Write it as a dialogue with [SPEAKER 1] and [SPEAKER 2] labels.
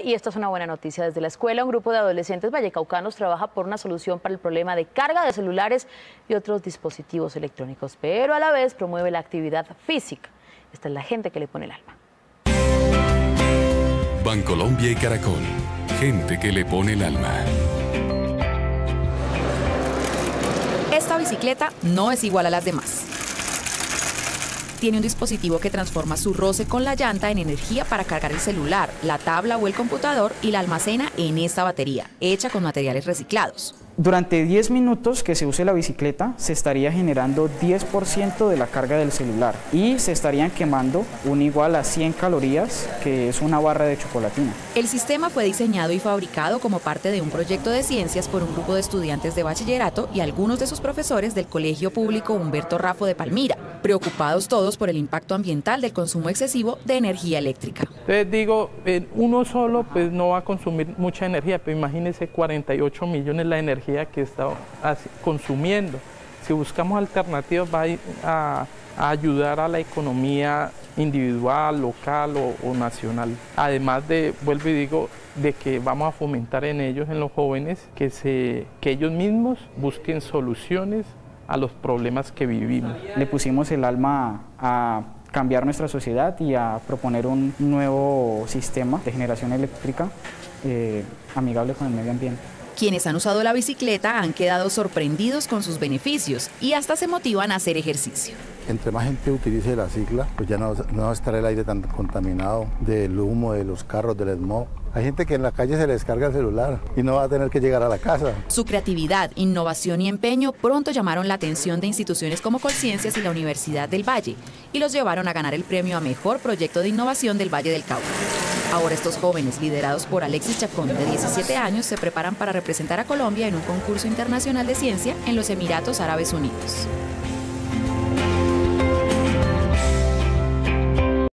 [SPEAKER 1] Y esta es una buena noticia. Desde la escuela, un grupo de adolescentes vallecaucanos trabaja por una solución para el problema de carga de celulares y otros dispositivos electrónicos, pero a la vez promueve la actividad física. Esta es la gente que le pone el alma.
[SPEAKER 2] Bancolombia y Caracol, gente que le pone el alma.
[SPEAKER 3] Esta bicicleta no es igual a las demás. Tiene un dispositivo que transforma su roce con la llanta en energía para cargar el celular, la tabla o el computador y la almacena en esta batería, hecha con materiales reciclados.
[SPEAKER 4] Durante 10 minutos que se use la bicicleta, se estaría generando 10% de la carga del celular y se estarían quemando un igual a 100 calorías, que es una barra de chocolatina.
[SPEAKER 3] El sistema fue diseñado y fabricado como parte de un proyecto de ciencias por un grupo de estudiantes de bachillerato y algunos de sus profesores del Colegio Público Humberto Raffo de Palmira, preocupados todos por el impacto ambiental del consumo excesivo de energía eléctrica.
[SPEAKER 5] Entonces digo, uno solo pues no va a consumir mucha energía, pero imagínense 48 millones la energía que está consumiendo. Si buscamos alternativas va a ayudar a la economía individual, local o nacional. Además de, vuelvo y digo, de que vamos a fomentar en ellos, en los jóvenes, que ellos mismos busquen soluciones a los problemas que vivimos.
[SPEAKER 4] Le pusimos el alma a cambiar nuestra sociedad y a proponer un nuevo sistema de generación eléctrica amigable con el medio ambiente.
[SPEAKER 3] Quienes han usado la bicicleta han quedado sorprendidos con sus beneficios y hasta se motivan a hacer ejercicio.
[SPEAKER 6] Entre más gente utilice la cicla, pues ya no va a estar el aire tan contaminado del humo, de los carros, del smog. Hay gente que en la calle se le descarga el celular y no va a tener que llegar a la casa.
[SPEAKER 3] Su creatividad, innovación y empeño pronto llamaron la atención de instituciones como Colciencias y la Universidad del Valle y los llevaron a ganar el premio a Mejor Proyecto de Innovación del Valle del Cauca. Ahora estos jóvenes, liderados por Alexis Chacón, de 17 años, se preparan para representar a Colombia en un concurso internacional de ciencia en los Emiratos Árabes Unidos.